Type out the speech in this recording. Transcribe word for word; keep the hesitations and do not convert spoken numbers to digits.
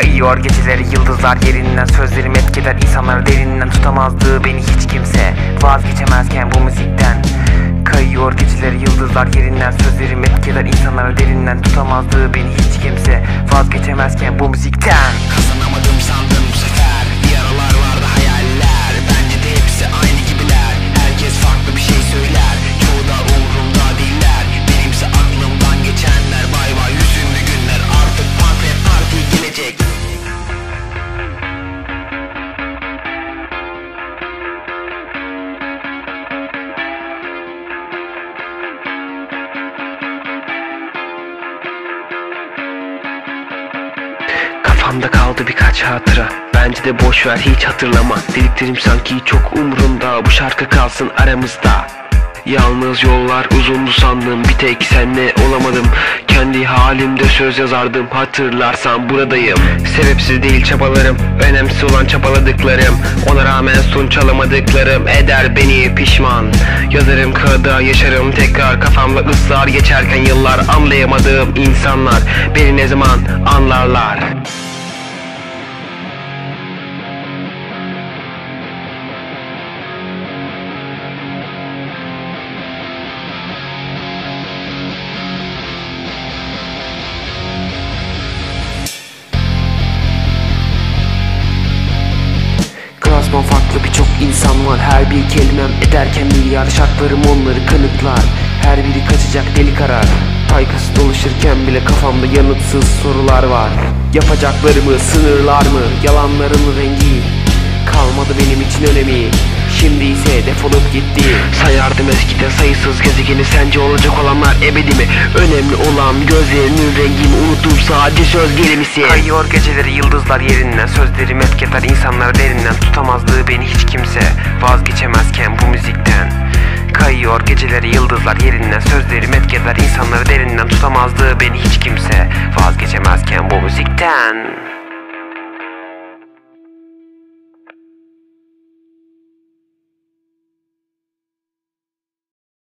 Kayıyor geceleri yıldızlar yerinden, sözlerim etkiler insanlar derinden. Tutamazdı beni hiç kimse, vazgeçemezken bu müzikten. Kayıyor geceleri yıldızlar yerinden, sözlerim etkiler insanlar derinden. Tutamazdı beni hiç kimse, vazgeçemezken bu müzikten. Kazanamadım sandım bu sefer, bir aralar vardı hayaller. Bence de hepsi aynı gibiler, herkes farklı bir şey söyler. Çoğu da umurumda değiller, benimse aklımdan geçenler. Bay bay hüzünlü günler, artık punk rap parti gelecek. Kafamda kaldı birkaç hatıra, bence de boş ver hiç hatırlama. Dediklerim sanki çok umurumda, bu şarkı kalsın aramızda. Yalnız yollar uzundu sandım, bir tek senle olamadım. Kendi halimde söz yazardım, hatırlarsan buradayım. Sebepsiz değil çabalarım, önemsiz olan çabaladıklarım. Ona rağmen sonuç alamadıklarım eder beni pişman. Yazarım kağıda, yaşarım tekrar kafamda ısrar. Geçerken yıllar, anlayamadığım insanlar beni ne zaman anlarlar? Klasman farklı birçok insan var, her bir kelimem ederken milyar. Şartlarım onları kanıtlar, her biri kaçacak deli karar. Kaygısı dolaşırken bile kafamda yanıtsız sorular var. Yapacaklarımı sınırlar mı, yalanların rengi kalmadı benim için önemi. Şimdi ise defolup gitti. Sayardım eskiden sayısız gezegeni, sence olacak olanlar ebedi mi? Önemli olan gözlerinin rengini unuttum, sadece söz gelimisi. Kayıyor geceleri yıldızlar yerinden, sözlerim etkiler insanlar derinden. Tutamazdı beni hiç kimse, vazgeçemezken bu müzikten. Kayıyor geceleri yıldızlar yerinden, sözlerim etkiler insanları derinden. Tutamazdı beni hiç kimse, vazgeçemezken bu müzikten.